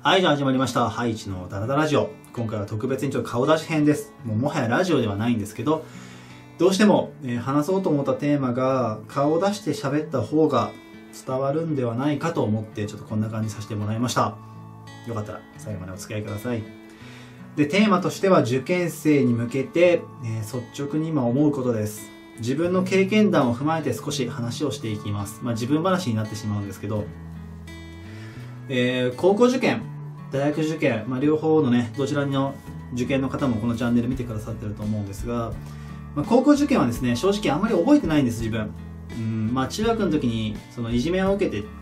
はい、じゃあ始まりました。ハイチのダラダラジオ。今回は特別にちょっと顔出し編です。もはやラジオではないんですけど、どうしても、話そうと思ったテーマが顔を出して喋った方が伝わるんではないかと思って、ちょっとこんな感じさせてもらいました。よかったら最後までお付き合いください。で、テーマとしては受験生に向けて、率直に今思うことです。自分の経験談を踏まえて少し話をしていきます。自分話になってしまうんですけど、高校受験、大学受験、両方のね、どちらの受験の方もこのチャンネル見てくださってると思うんですが、高校受験はですね、正直あんまり覚えてないんです、自分。中学の時にそのいじめを受けてって、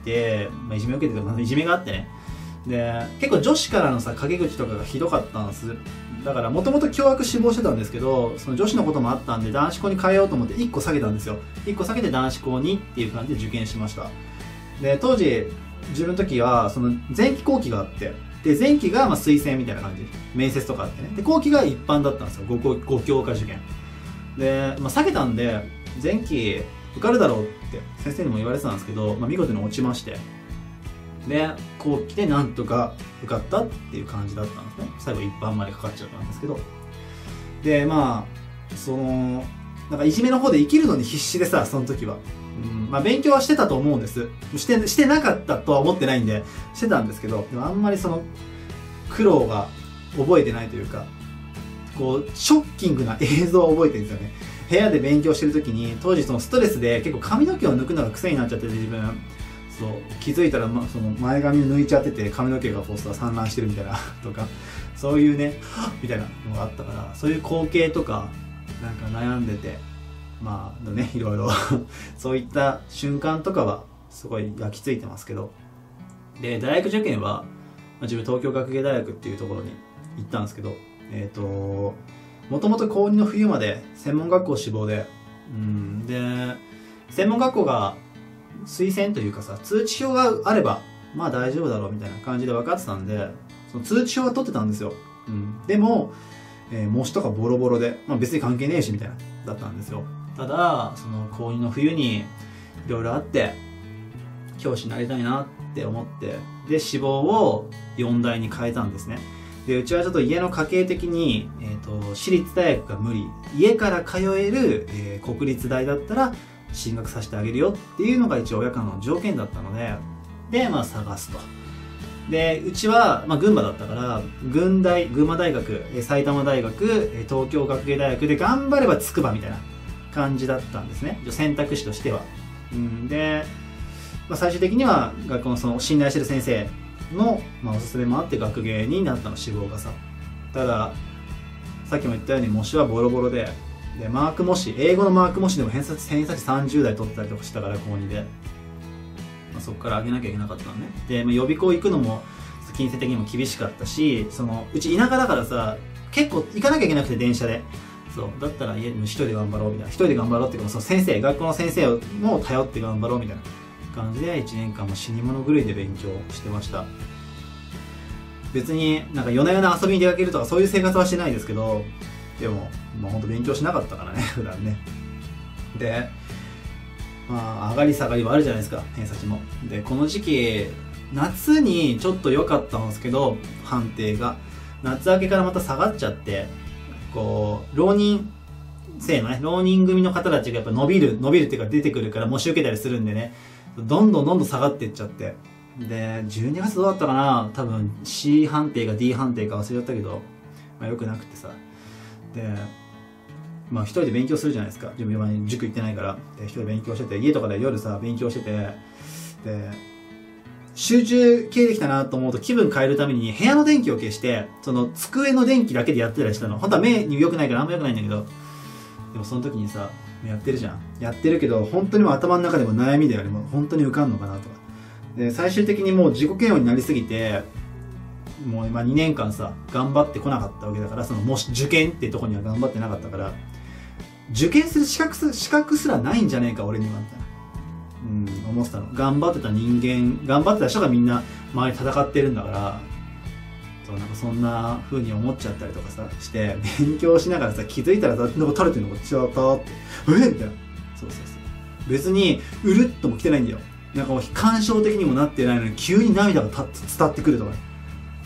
いじめを受けてとか、いじめがあってね。で、結構女子からの陰口とかがひどかったんです。だからもともと共学志望してたんですけど、その女子のこともあったんで男子校に変えようと思って1個下げたんですよ。1個下げて男子校にっていう感じで受験しました。で、当時自分の時はその前期後期があって、で前期が推薦みたいな感じ、面接とかあってね、で後期が一般だったんですよ。5教科受験で、下げたんで前期受かるだろうって先生にも言われてたんですけど、見事に落ちまして、で後期でなんとか受かったっていう感じだったんですね。最後一般までかかっちゃったんですけど、でそのなんかいじめの方で生きるのに必死でさ、その時は勉強はしてたと思うんです。してなかったとは思ってないんでしてたんですけど、でもあんまりその苦労が覚えてないというか、こうショッキングな映像を覚えてるんですよね。部屋で勉強してる時に、当時そのストレスで結構髪の毛を抜くのが癖になっちゃってて、自分そう気づいたら、その前髪抜いちゃってて髪の毛がこう散乱してるみたいなとか、そういうねみたいなのがあったから、そういう光景とかなんか悩んでて、いろいろそういった瞬間とかはすごい焼き付いてますけど、で大学受験は、自分東京学芸大学っていうところに行ったんですけど、もともと高2の冬まで専門学校志望で、で専門学校が推薦というかさ、通知表があれば大丈夫だろうみたいな感じで分かってたんで、その通知表は取ってたんですよ。でも、模試とかボロボロで、別に関係ねえしみたいなだったんですよ。ただその高2の冬にいろいろあって、教師になりたいなって思って、で志望を4大に変えたんですね。でうちはちょっと家の家計的に、私立大学が無理、家から通える、国立大だったら進学させてあげるよっていうのが一応親からの条件だったので、探すと。でうちは、群馬だったから群馬大学、埼玉大学、東京学芸大学で頑張れば筑波みたいな感じだったんですね、選択肢としては。で、最終的には学校のその信頼してる先生の、おすすめもあって学芸になったの、志望がさ。たださっきも言ったように模試はボロボロで、マーク模試、英語のマーク模試でも偏差値30台取ってたりとかしたから、高2で、そこから上げなきゃいけなかったのね。で、予備校行くのも金銭的にも厳しかったし、うち田舎だからさ、結構行かなきゃいけなくて、電車で。だったら一人で頑張ろうみたいな、一人で頑張ろうっていうか、その学校の先生をも頼って頑張ろうみたいな感じで1年間も死に物狂いで勉強してました。別になんか夜な夜な遊びに出かけるとかそういう生活はしてないですけど、でも本当勉強しなかったからね普段ね。で上がり下がりはあるじゃないですか、偏差値も。でこの時期夏にちょっと良かったんですけど、判定が夏明けからまた下がっちゃって、こう浪人生のね、浪人組の方たちがやっぱ伸びるっていうか出てくるから、模試受けたりするんでね、どんどん下がっていっちゃって、で12月どうだったかな、多分 C 判定か D 判定か忘れちゃったけど、良くなくてさ。で一人で勉強するじゃないですか、自分は塾行ってないから。で一人で勉強してて、家とかで夜さ勉強してて、で集中系できたなと思うと気分変えるために部屋の電気を消して、その机の電気だけでやってたりしたの。本当は目に良くないからあんま良くないんだけど、でもその時にさ、やってるじゃん。やってるけど本当にも頭の中でも悩みだよね。もう本当に受かんのかなとか。で最終的にもう自己嫌悪になりすぎて、もう今2年間さ頑張ってこなかったわけだから、そのもし受験っていうところには頑張ってなかったから、受験する資格すらないんじゃねえか俺にはみたいな思ってたの。頑張ってた人間、頑張ってた人がみんな周り戦ってるんだから、なんかそんな風に思っちゃったりとかさして勉強しながらさ、気づいたらなんか垂れてるのがちょっとってみたいな。別にうるっとも来てないんだよ。なんかもう感傷的にもなってないのに急に涙が伝ってくるとかね。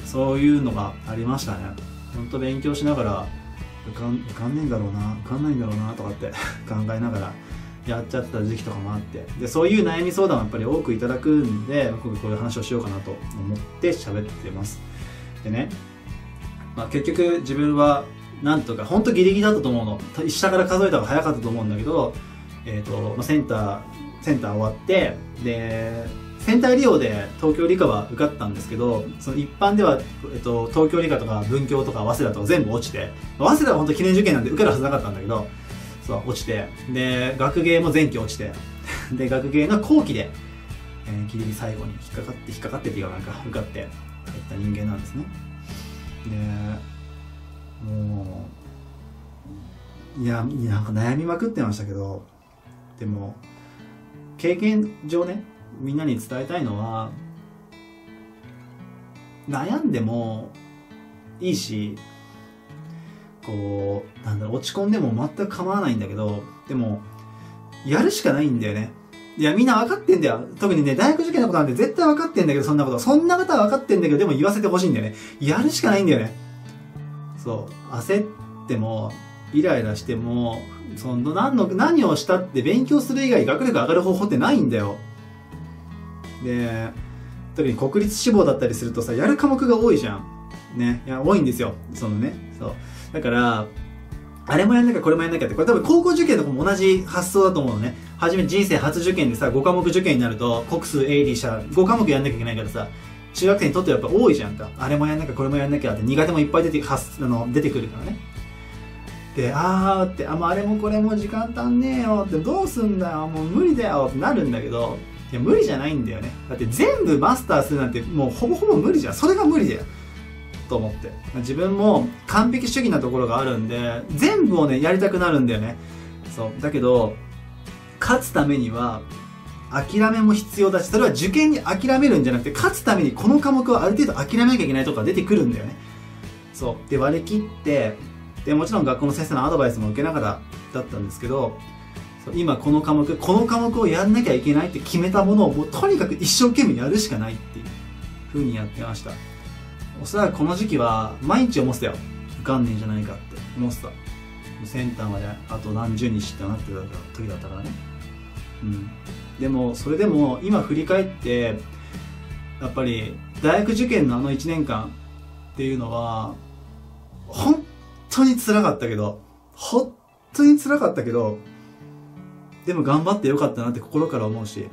そういうのがありましたね。本当勉強しながら受かんねえんだろうな、受かんないんだろうなとかって考えながらやっちゃった時期とかもあって、でそういう悩み相談をやっぱり多くいただくんで、僕こういう話をしようかなと思って喋ってます。でね、結局自分はなんとか本当ギリギリだったと思うの。下から数えた方が早かったと思うんだけど、センター終わって、でセンター利用で東京理科は受かったんですけど、その一般では、東京理科とか文京とか早稲田とか全部落ちて、早稲田は本当記念受験なんで受かるはずなかったんだけど、そう落ちて、で学芸も前期落ちて、で学芸の後期で、ギリギリ最後に引っかかってっていうかなんか受かって入った人間なんですね。でもうなんか悩みまくってましたけど、でも経験上ね、みんなに伝えたいのは、悩んでもいいし、こう落ち込んでも全く構わないんだけど、でもやるしかないんだよね。いやみんな分かってんだよ。特にね、大学受験のことなんて絶対分かってんだけど、そんなことは分かってんだけど、でも言わせてほしいんだよね。やるしかないんだよね。そう焦ってもイライラしても、何をしたって勉強する以外学力上がる方法ってないんだよ。で特に国立志望だったりするとさ、やる科目が多いじゃんね。いや多いんですよ。そうだからあれもやんなきゃこれもやんなきゃって、これ多分高校受験とかも同じ発想だと思うのね。人生初受験でさ、5科目受験になると国数英理社5科目やんなきゃいけないからさ、中学生にとってはやっぱ多いじゃんか。あれもやんなきゃこれもやんなきゃって苦手もいっぱい出てくるからね。であれもこれも時間足んねえよって、どうすんだよもう無理だよってなるんだけど、いや無理じゃないんだよね。だって全部マスターするなんてもうほぼほぼ無理じゃん。それが無理だよと思って、自分も完璧主義なところがあるんで、全部をねやりたくなるんだよね。そうだけど勝つためには諦めも必要だし、それは受験に諦めるんじゃなくて、勝つためにこの科目はある程度諦めなきゃいけないとこが出てくるんだよね。そうで割り切って、でもちろん学校の先生のアドバイスも受けながらだったんですけど、今この科目をやんなきゃいけないって決めたものをもうとにかく一生懸命やるしかないっていう風にやってました。おそらくこの時期は毎日思ってたよ。受かんねえんじゃないかって思ってた。センターまであと何十日ってなってた時だったからね。でもそれでも今振り返って、やっぱり大学受験の1年間っていうのは本当に辛かったけど、でも頑張ってよかったなって心から思うし、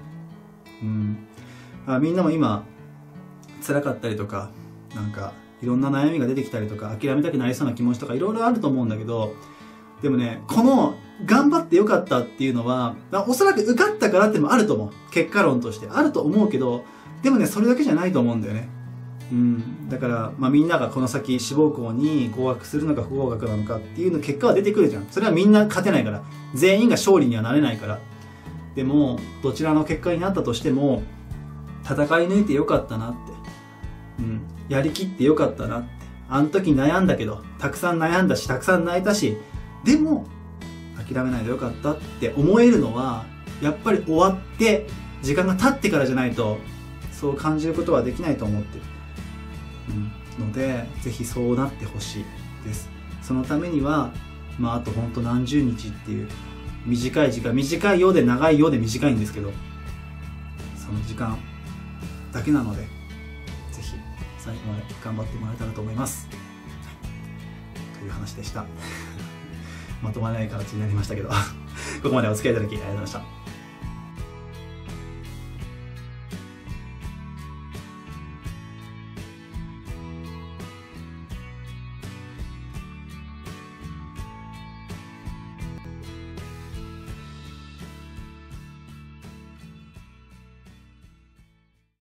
みんなも今辛かったりとか、なんかいろんな悩みが出てきたりとか、諦めたくなりそうな気持ちとかいろいろあると思うんだけど、でもね、この頑張ってよかったっていうのはおそらく受かったからってのもあると思う。結果論としてあると思うけど、でもねそれだけじゃないと思うんだよね。だから、みんながこの先志望校に合格するのか不合格なのかっていうの結果は出てくるじゃん。それはみんな勝てないから、全員が勝利にはなれないから。でもどちらの結果になったとしても戦い抜いてよかったなって、やりきってよかったなって、あの時悩んだけどたくさん悩んだし、たくさん泣いたし、でも諦めないでよかったって思えるのは、やっぱり終わって時間が経ってからじゃないとそう感じることはできないと思ってる。のでぜひそうなってほしいです。そのためにはあとほんと何十日っていう短い時間、短いようで長いようで短いんですけど、その時間だけなので、ぜひ最後まで頑張ってもらえたらと思います、という話でしたまとまらない形になりましたけどここまでお付き合いいただきありがとうございました。